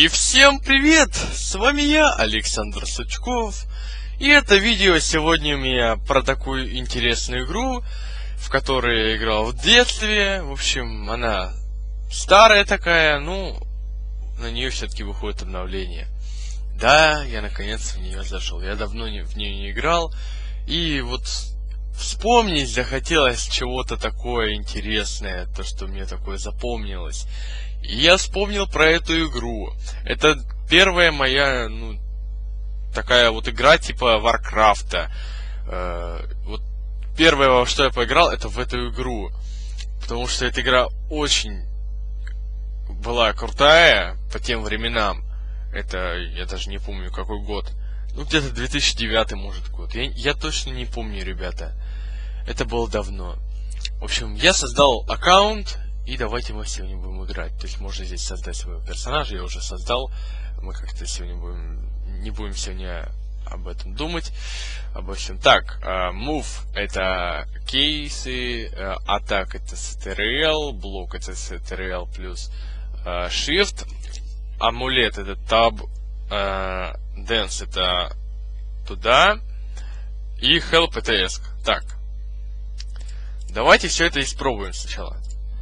И всем привет! С вами я, Александр Сучков. И это видео сегодня у меня про такую интересную игру, в которой я играл в детстве. В общем, она старая такая, ну, на нее все-таки выходит обновление. Да, я наконец в нее зашел. Я давно в нее не играл. И вот вспомнить захотелось чего-то такое интересное, то, что мне такое запомнилось. И я вспомнил про эту игру. Это первая моя, такая вот игра типа Варкрафта. Вот первое, во что я поиграл, это в эту игру. Потому что эта игра очень была крутая по тем временам. Это, я даже не помню, какой год. Ну, где-то 2009, может, год. Я точно не помню, ребята. Это было давно. В общем, я создал аккаунт. И давайте мы сегодня будем играть. То есть можно здесь создать своего персонажа. Я уже создал. Мы как-то сегодня не будем сегодня об этом думать. Обо всем. Так, move это кейсы, атак это CTRL, блок это CTRL плюс shift, амулет это tab, dance это туда, и help это ESC. Так, давайте все это испробуем сначала.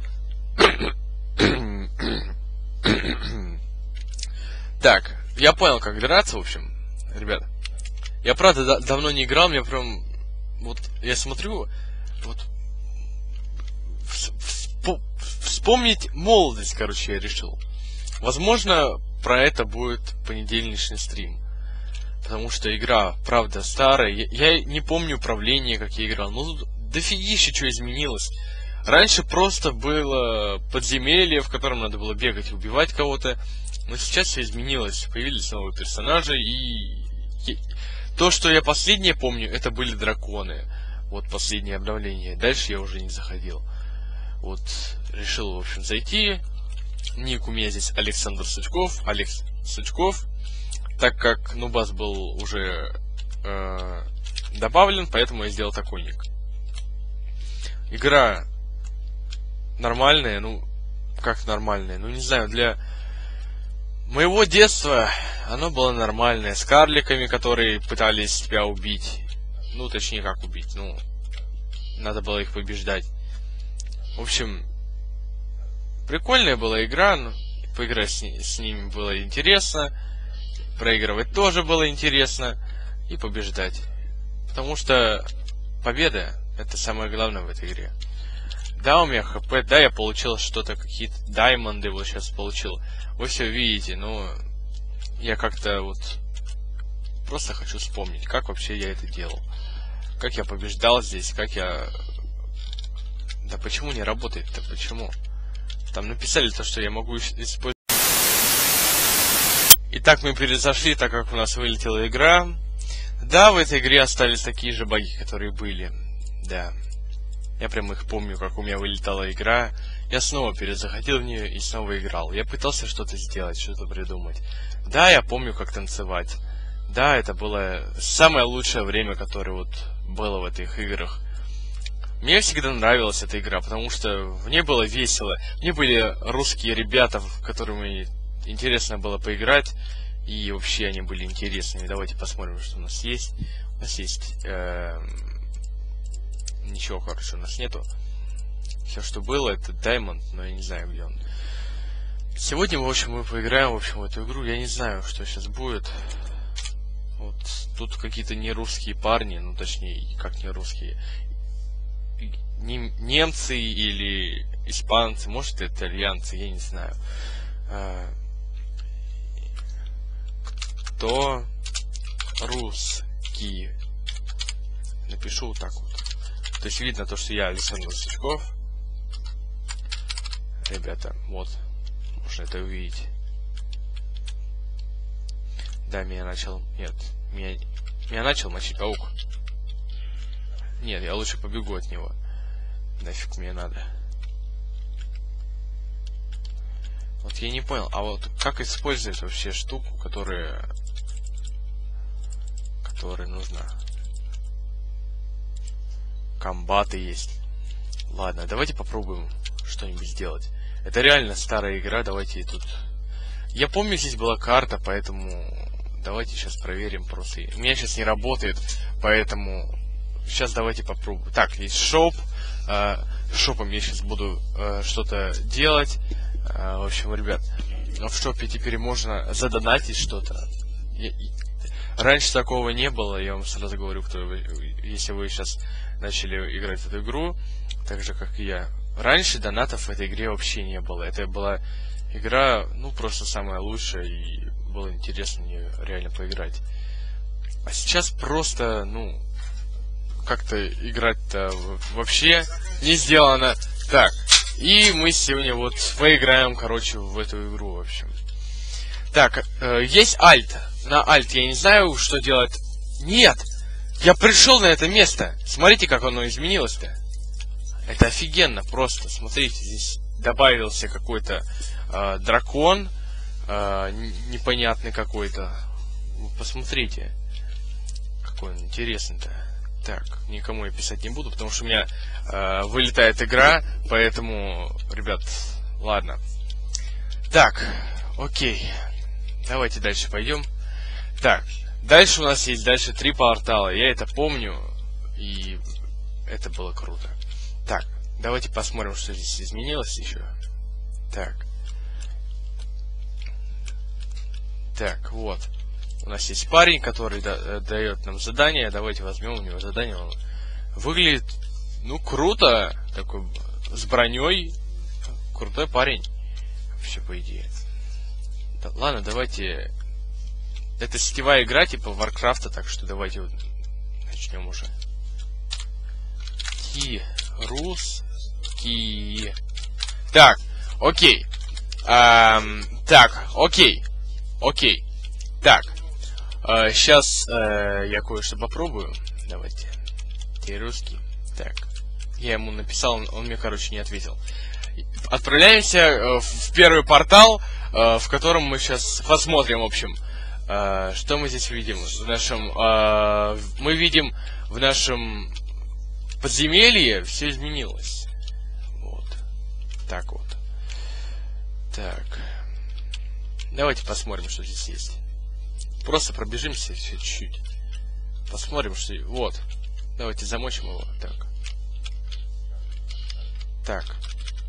Так, я понял, как драться, в общем, ребята. Я правда давно не играл, мне прям вот я смотрю, вот вспомнить молодость, короче, я решил. Возможно, про это будет понедельничный стрим. Потому что игра, правда, старая. Я не помню управление, как я играл. Ну, дофигища что изменилось. Раньше просто было подземелье, в котором надо было бегать и убивать кого-то. Но сейчас все изменилось. Появились новые персонажи. И то, что я последнее помню, это были драконы. Вот последнее обновление. Дальше я уже не заходил. Вот решил, в общем, зайти. Ник у меня здесь Александр Сучков. Алекс Сучков. Так как Нубас был уже добавлен, поэтому я сделал такой ник. Игра нормальная, как нормальная, не знаю, для моего детства оно было нормальное, с карликами, которые пытались тебя убить, точнее как убить, надо было их побеждать. В общем, прикольная была игра, поиграть с ними было интересно, проигрывать тоже было интересно и побеждать, потому что победа это самое главное в этой игре. Да, у меня хп, да, я получил что-то, какие-то даймонды вот сейчас получил. Вы все видите, я как-то вот просто хочу вспомнить, как вообще я это делал. Как я побеждал здесь, как я... Да почему не работает-то, почему? Там написали то, что я могу использовать... Итак, мы перезашли, так как у нас вылетела игра. Да, в этой игре остались такие же баги, которые были. Да. Я прям их помню, как у меня вылетала игра. Я снова перезаходил в нее и снова играл. Я пытался что-то сделать, что-то придумать. Да, я помню, как танцевать. Да, это было самое лучшее время, которое вот было в этих играх. Мне всегда нравилась эта игра, потому что в ней было весело. Мне были русские ребята, с которыми интересно было поиграть. И вообще они были интересными. Давайте посмотрим, что у нас есть. У нас есть... Ничего, короче, у нас нету. Все, что было, это Diamond, но я не знаю, где он. Сегодня, в общем, мы поиграем, в общем, в эту игру. Я не знаю, что сейчас будет. Вот тут какие-то нерусские парни, точнее, как не русские. Немцы или испанцы, может, итальянцы, я не знаю. Кто русский? Напишу вот так вот. То есть видно то, что я Александр Сучков. Ребята, вот. Можно это увидеть. Да, меня начал... Нет. Меня начал мочить паук. Нет, я лучше побегу от него. Нафиг мне надо. Вот я не понял. А вот как использовать вообще штуку, которая нужна? Комбаты есть. Ладно, давайте попробуем что-нибудь сделать. Это реально старая игра, давайте тут... Я помню, здесь была карта, поэтому давайте сейчас проверим просто. У меня сейчас не работает, поэтому сейчас давайте попробуем. Так, есть шоп. Шопом я сейчас буду что-то делать. В общем, ребят, в шопе теперь можно задонатить что-то. Раньше такого не было, я вам сразу говорю, если вы сейчас начали играть в эту игру, так же как и я. Раньше донатов в этой игре вообще не было. Это была игра, ну, просто самая лучшая, и было интересно в нее реально поиграть. А сейчас просто, ну, как-то играть-то вообще не сделано. Так, и мы сегодня вот поиграем, короче, в эту игру, в общем. Так, есть Alt. На Alt я не знаю, что делать. Нет! Я пришел на это место. Смотрите, как оно изменилось-то. Это офигенно просто. Смотрите, здесь добавился какой-то дракон. Непонятный какой-то. Посмотрите. Какой он интересный-то. Так, никому я писать не буду, потому что у меня вылетает игра. Поэтому, ребят, ладно. Так, окей. Давайте дальше пойдем. Так, дальше у нас есть дальше 3 портала. Я это помню, и это было круто. Так, давайте посмотрим, что здесь изменилось еще. Так. Так, вот. У нас есть парень, который дает нам задание. Давайте возьмем у него задание. Он выглядит, ну, круто. Такой, с броней. Крутой парень. Вообще, по идее. Да, ладно, давайте... Это сетевая игра, типа Варкрафта, так что давайте вот начнем уже. Русские. Так, окей. Так, окей. Окей. Так. Сейчас я кое-что попробую. Давайте. Ты русский. Так. Я ему написал, он мне, короче, не ответил. Отправляемся в первый портал, в котором мы сейчас посмотрим, в общем. Что мы здесь видим? В нашем, мы видим в нашем подземелье все изменилось. Вот. Так вот. Так. Давайте посмотрим, что здесь есть. Просто пробежимся чуть-чуть. Посмотрим, что... Вот. Давайте замочим его. Так. Так.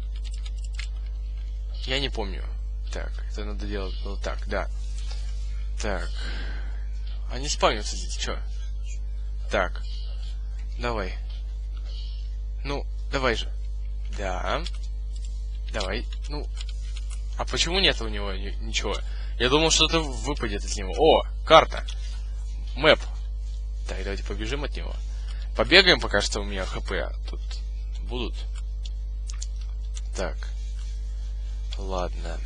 Я не помню. Так. Это надо делать было так, да. Так. Они спавнятся здесь, чё? Так. Давай. Ну, давай же. Да. Давай. Ну. А почему нет у него ничего? Я думал, что-то выпадет из него. О, карта. Мэп. Так, давайте побежим от него. Побегаем, пока что у меня хп тут будут. Так. Ладно.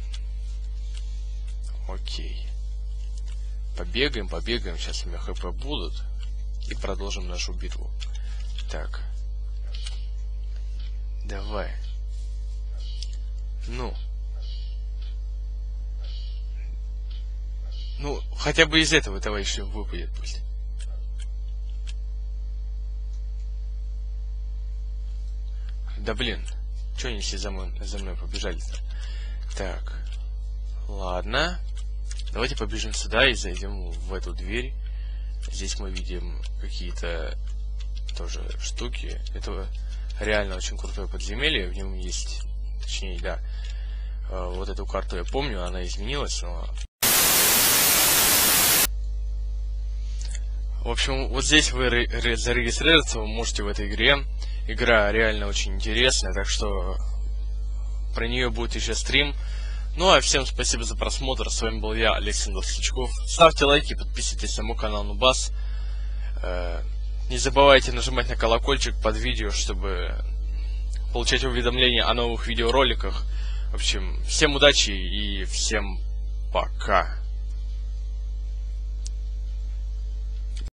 Окей. Побегаем, побегаем. Сейчас у меня хп будут. И продолжим нашу битву. Так. Давай. Ну. Ну, хотя бы из этого давай еще выпадет пусть. Да блин. Чё они все за мной побежали-то? Так. Ладно. Давайте побежим сюда и зайдем в эту дверь. Здесь мы видим какие-то тоже штуки. Это реально очень крутое подземелье. В нем есть, точнее, да. Вот эту карту я помню, она изменилась, но... В общем, вот здесь вы зарегистрироваться вы можете в этой игре. Игра реально очень интересная, так что про нее будет еще стрим. Ну а всем спасибо за просмотр. С вами был я, Александр Сучков. Ставьте лайки, подписывайтесь на мой канал Нубас. Не забывайте нажимать на колокольчик под видео, чтобы получать уведомления о новых видеороликах. В общем, всем удачи и всем пока.